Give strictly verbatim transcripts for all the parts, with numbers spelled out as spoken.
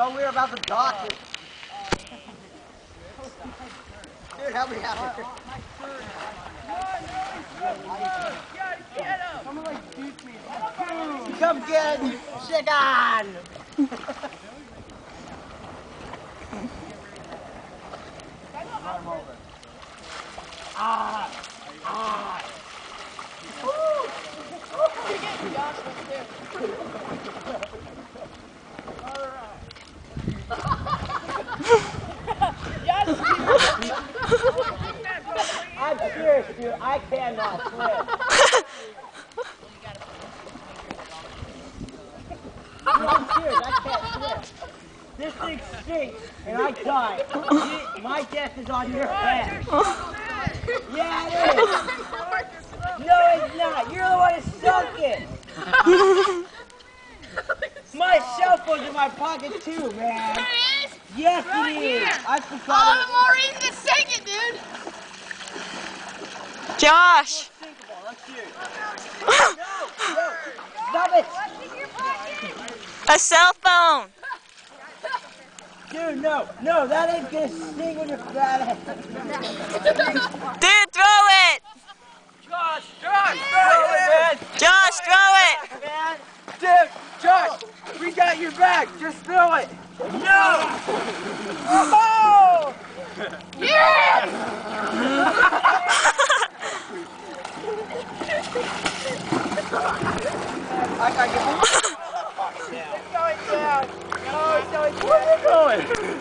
Oh, we were about to dock it. Dude, help me out. Someone like shoot me. Come get chicken. Ah! Ah! Woo! You're getting Josh right there. Alright. I'm serious, dude. I cannot swim. Dude, I'm serious. I can't swim. This thing stinks, and I die. My death is on your head. Yeah, it is. No, it's not. You're the one who sunk it. My cell phone's in my pocket too, man. There it is? Yes, right it is. here. I forgot. All the more reason to sink it, dude. Josh. Let's do it. No, no, stop it. A cell phone. Dude, no, no, that ain't gonna sting when you're fat ass. Dude, throw it. Josh, Josh, throw it, man. Josh, throw it. Man, dude, Josh, we got your back. Just throw it. No. Oh! Yes! I gotta get my down. It's going down. No, it's going down. Where are you going?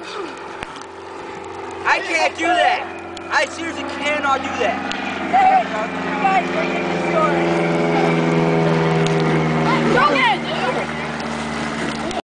I can't do that. I seriously cannot do that. Hey, you guys bring it to shore. Go get